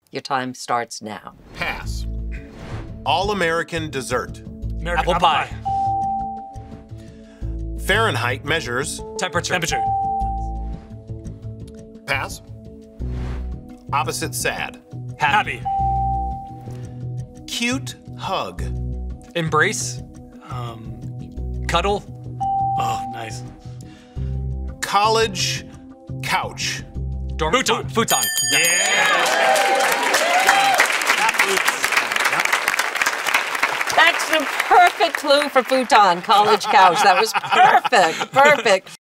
Your time starts now. Pass. All-American dessert. Apple pie. Fahrenheit measures. Temperature. Pass. Opposite sad. Happy. Cute hug. Embrace. Cuddle. Oh, nice. College couch. Futon. That's the perfect clue for futon, college couch. That was perfect.